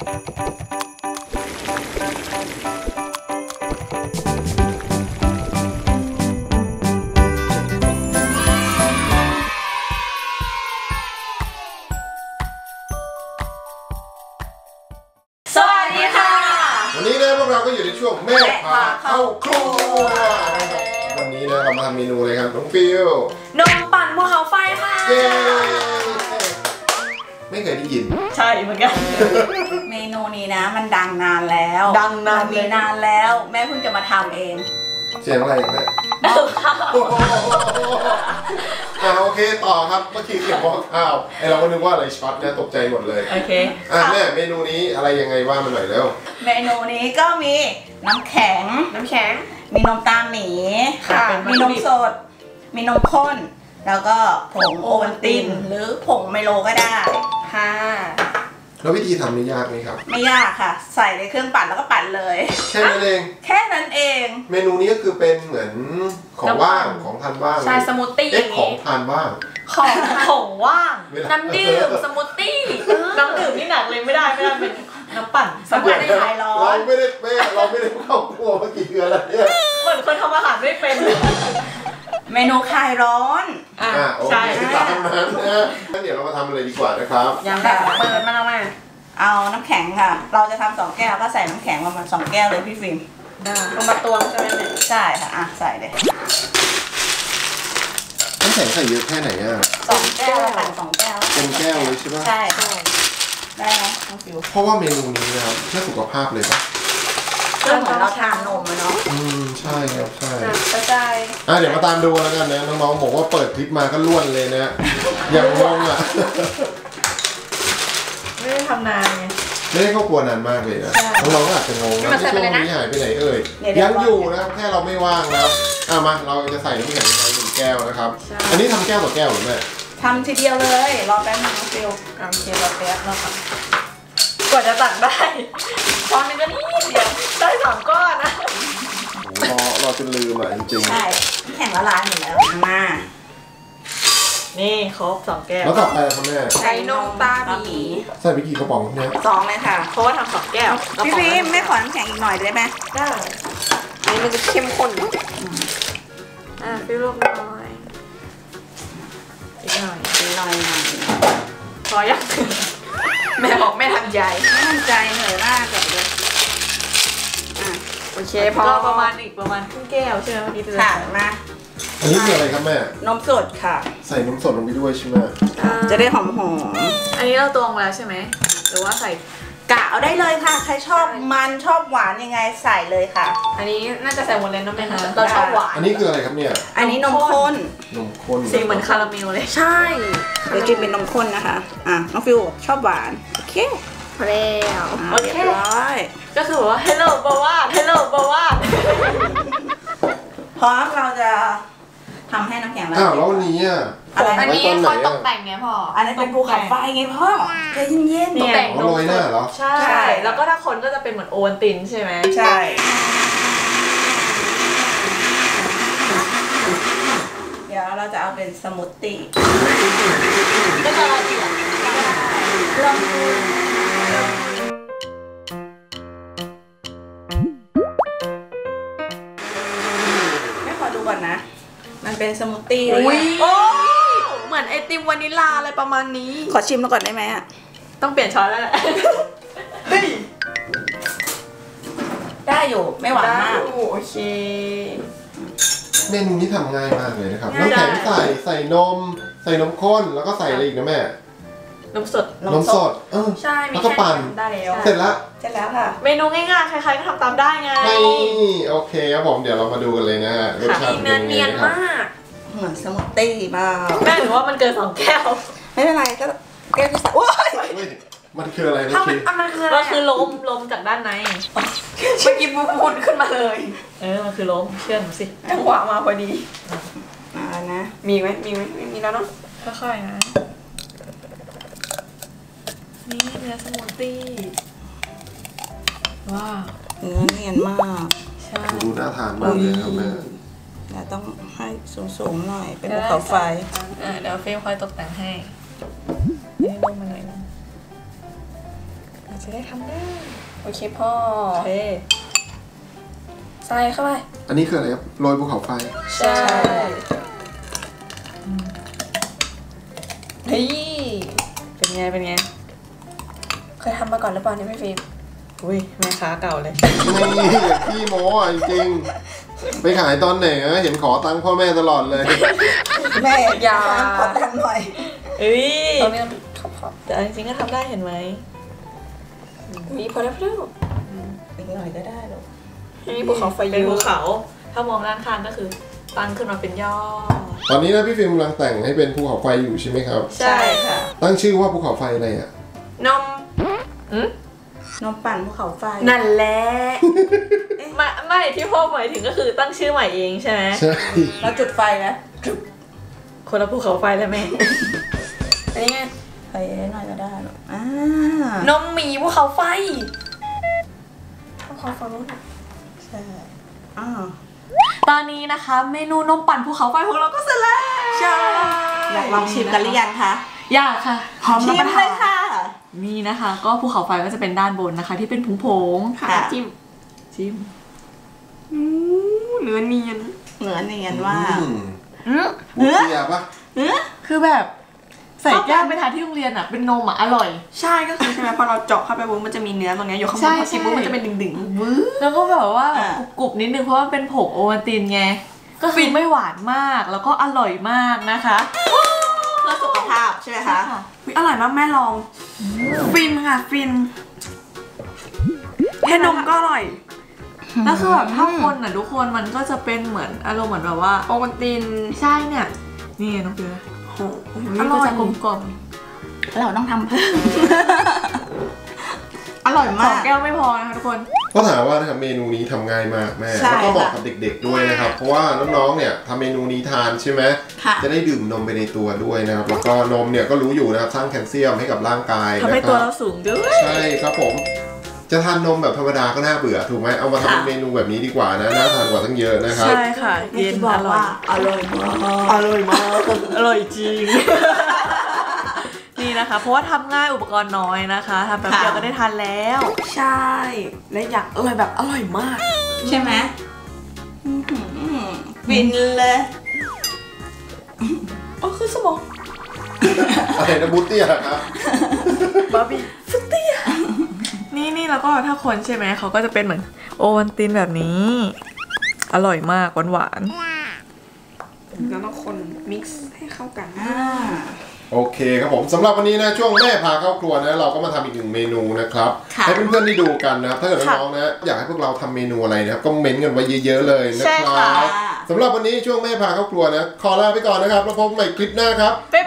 วันนี้นะพวกเราก็อยู่ในช่วงแม่พาเข้าครัววันนี้นะเรามาทำเมนูอะไรครับน้องฟิวนมปั่นภูเขาไฟค่ะเย้ไม่เคยได้ยินใช่เหมือนกันเมนูนี้นะมันดังนานแล้วมีนานแล้วแม่เพิ่งจะมาทำเองเสียงอะไรแม่โอเคต่อครับเมื่อกี้เสียงหม้อข้าวไอเราก็นึกว่าอะไรช็อตนะตกใจหมดเลยโอเคแม่เมนูนี้อะไรยังไงว่ามันหน่อยแล้วเมนูนี้ก็มีน้ำแข็งมีนมตาหมีมีนมสดมีนมข้นแล้วก็ผงโอวัลตินหรือผงไมโลก็ได้ค่ะแล้ววิธีทำนี่ยากไหมครับไม่ยากค่ะใส่ในเครื่องปั่นแล้วก็ปั่นเลยแค่นั้นเองเมนูนี้ก็คือเป็นเหมือนของว่างของทานว่างใช่สมูทตี้ของทานว่างของว่างน้ำดื่มสมูทตี้น้ำดื่มนี่หนักเลยไม่ได้เป็นน้ำปั่นสมูทตี้คลายร้อนเราไม่ได้เข้าครัวเมื่อกี้คืออะไรเนี่ยเหมือนคนทำอาหารไม่เป็นเมนูคลายร้อนโอเคตามนั้นนะงั้นเดี๋ยวเรามาทำอะไรดีกว่านะครับยังแบบเปิดมาเอาน้ำแข็งค่ะเราจะทำ2 แก้วก็ใส่น้ำแข็งประมาณ2 แก้วเลยพี่ฟิล์มลงมาตวงใช่ไหมใช่ค่ะใส่เลยน้ำแข็งใส่เยอะแค่ไหน 2 แก้วปั่น2 แก้วเป็นแก้วเลยใช่ไหมใช่ได้ไหมน้องฟิวเพราะว่าเมนูนี้นะครับเพื่อสุขภาพเลยปะก็เหมือนเราทานนมเนาะใช่ครับใช่กระจายเดี๋ยวมาตามดูแล้วกันนะน้องๆบอกว่าเปิดคลิปมาก็ล้วนเลยนะอย่างงงไม่ได้ทำนานไงไม่ได้เข้าครัวนานมากเลยนะน้องๆก็อาจจะงงนะช่วงนี้หายไปไหนเอ่ยยังอยู่นะครับแค่เราไม่ว่างนะครับมาเราจะใส่น้ำแข็งไป1 แก้วนะครับอันนี้ทำแก้วต่อแก้วหรือไม่ทำทีเดียวเลยรอแป๊บนึงน้องฟิวโอเครอแป๊บแล้วค่ะกว่าจะตักได้ตอนนึงก็นิดเดียวได้3 ก้อนนะรอจนลืมจริงๆใช่แข็งละลายหมดแล้วมานี่ครบ2 แก้วแล้วต่อไปคุณแม่ใส่นมตาหมีใส่ไปกี่กระป๋องเนี่ย 2เลยค่ะเพราะว่าทำ2 แก้วพี่ฟิล์มไม่ขอน้ำแข็งอีกหน่อยได้ไหมได้อันนี้มันจะเข้มข้นฟิลล์หน่อยอีกหน่อยพอยังแม่บอกไม่ทันใจเหนื่อยมากเลยโอเคพอประมาณครึ่งแก้วใช่ไหมเมื่อกี้ค่ะมาอันนี้คืออะไรครับแม่นมสดค่ะใส่นมสดลงไปด้วยใช่ไหมจะได้หอมอันนี้เราตวงแล้วใช่ไหมหรือว่าใส่กะเอาได้เลยค่ะใครชอบมันชอบหวานยังไงใส่เลยค่ะอันนี้น่าจะใส่หมดเลยนะแม่เราชอบหวานอันนี้คืออะไรครับเนี่ยอันนี้นมข้นสีเหมือนคาราเมลเลยใช่เดี๋ยวกินเป็นนมข้นนะคะน้องฟิวชอบหวานโอเคพอแล้วโอเคก็คือว่า hello บาวาพร้อมเราจะทำให้น้ำแข็งแล้วแล้ววันนี้อันนี้คอยตกแต่งไงพ่ออันนี้เป็นภูเขาไฟไงพ่อใจเย็นๆตกแต่งโรยหน้าเหรอใช่แล้วก็ถ้าคนก็จะเป็นเหมือนโอวัลตินใช่ไหมใช่เดี๋ยวเราจะเอาเป็นสมูทตี้ก็จะละเอียดลองดูไม่ขอดูก่อนนะมันเป็นสมูทตี้เลยเหมือนไอติมวานิลลาอะไรประมาณนี้ขอชิมแล้วก่อนได้ไหมต้องเปลี่ยนช้อนแล้วแหละได้อยู่ไม่หวานมากโอเคเมนูนี้ทำง่ายมากเลยนะครับน้ำแข็งใส่นมข้นแล้วก็ใส่อะไรอีกนะแม่นมสดใช่แล้วก็ปั่นเสร็จแล้วค่ะเมนูง่ายๆใครๆก็ทำตามได้ไงโอเคครับผมเดี๋ยวเรามาดูกันเลยนะรสชาติเป็นยังไงนะครับเหมือนสมูทตี้มากแม่หรือว่ามันเกิน2 แก้วไม่เป็นไรก็แก้วที่3 มันคืออะไรเมื่อกี้มันคือลมจากด้านในเมื่อกี้บุญขึ้นมาเลยมันคือลมเชื่อหนูสิจังหวะมาพอดีมานะมีไหมมีแล้วเนาะค่อยๆนะนี่เนื้อสมูทตี้ว้าวเนื้อเนียนมากใช่ดูน่าทานมากเลยครับแม่แต่ต้องให้สูงๆหน่อยเป็นภูเขาไฟเดี๋ยวเฟลคอยตกแต่งให้นี่ลงมาหน่อยนะจะได้ทำได้โอเคพ่อโอเคใส่เข้าไปอันนี้คืออะไรครับโรยภูเขาไฟใช่เฮ้ยเป็นไงเคยทำมาก่อนหรือเปล่าเนี่ยพี่ฟิล์มอุ้ยแม่ค้าเก่าเลยนี่พี่โม้จริงไปขายตอนไหนเห็นขอตังค์พ่อแม่ตลอดเลยแม่ยาขอตังค์หน่อยเอ้ยตอนนี้ขอบแต่จริงๆก็ทำได้เห็นไหมมีพอแล้วอีกหน่อยก็ได้หรอกนี่ภูเขาไฟเป็นภูเขาถ้ามองด้านข้างก็คือตั้งขึ้นมาเป็นยอดตอนนี้นะพี่ฟิล์มกำลังแต่งให้เป็นภูเขาไฟอยู่ใช่ไหมครับใช่ค่ะตั้งชื่อว่าภูเขาไฟอะไรอ่ะนมปั่นภูเขาไฟนั่นแหละไม่ที่พ่อหมายถึงก็คือตั้งชื่อใหม่เองใช่ไหมใช่แล้วจุดไฟนะคนละภูเขาไฟแล้วแม่อันนี้ไงไปหน่อยก็ได้หรอกนมหมีภูเขาไฟภูเขาไฟรู้ใช่ตอนนี้นะคะเมนูนมปั่นภูเขาไฟของเราก็เสร็จแล้วใช่อยากลองชิมกันหรือยังคะอยากค่ะพร้อมรับประทานเลยค่ะนี่นะคะก็ภูเขาไฟก็จะเป็นด้านบนนะคะที่เป็นผงๆค่ะจิ้มเนื้อเนียนว่าเนื้อปะคือแบบใส่แก้วไปทานที่โรงเรียนอ่ะเป็นนมอ่ะอร่อยใช่ก็คือใช่ไหมพอเราเจาะเข้าไปปุ๊บมันจะมีเนื้อตรงนี้อยู่ข้างบนพอชิมปุ๊บมันจะเป็นดึงๆแล้วก็แบบว่ากรุบนิดนึงเพราะว่าเป็นผงโอวัลตินไงก็คือไม่หวานมากแล้วก็อร่อยมากนะคะเพื่อสุขภาพใช่ไหมคะอร่อยมากแม่ลองฟินค่ะฟินแค่นมก็อร่อยแล้วคือแบบถ้าคนอ่ะทุกคนมันก็จะเป็นเหมือนอารมณ์เหมือนแบบว่าโอวัลตินใช่เนี่ยนี่น้องเปียอร่อยกลมๆเราต้องทำเพิ่มอร่อยมาก 2 แก้วไม่พอนะคะทุกคนก็ถามว่านะครับเมนูนี้ทำง่ายมากแม่แล้วก็เหมาะกับเด็กๆด้วยนะครับเพราะว่าน้องๆเนี่ยทำเมนูนี้ทานใช่ไหมจะได้ดื่มนมไปในตัวด้วยนะครับแล้วก็นมเนี่ยก็รู้อยู่นะครับสร้างแคลเซียมให้กับร่างกายทำให้ตัวเราสูงด้วยใช่ครับผมจะทานนมแบบธรรมดาก็น่าเบื่อถูกไหมเอามาทำเป็นเมนูแบบนี้ดีกว่านะน่าทานกว่าตั้งเยอะนะครับใช่ค่ะเย็นอร่อยอร่อยจริงนี่นะคะเพราะว่าทำง่ายอุปกรณ์น้อยนะคะทำแบบเดียวก็ได้ทานแล้วใช่และอยากอร่อยแบบอร่อยมากใช่ไหมฟินเลยคือสมองอะไรนะบูตี้อะครับบาร์บี้ฟุตตี้นี่แล้วก็ถ้าคนใช่ไหมเขาก็จะเป็นเหมือนโอวัลตินแบบนี้อร่อยมากหวานแล้วก็คนมิกซ์ให้เข้ากันโอเคครับผมสำหรับวันนี้นะช่วงแม่พาเข้าครัวนะเราก็มาทำอีก1 เมนูนะครับให้เพื่อนๆได้ดูกันนะครับถ้าเกิดน้องๆนะอยากให้พวกเราทำเมนูอะไรนะครับก็เม้นต์กันไว้เยอะๆเลยนะครับสำหรับวันนี้ช่วงแม่พาเข้าครัวนะขอลาไปก่อนนะครับแล้วพบกันใหม่คลิปหน้าครับบ๊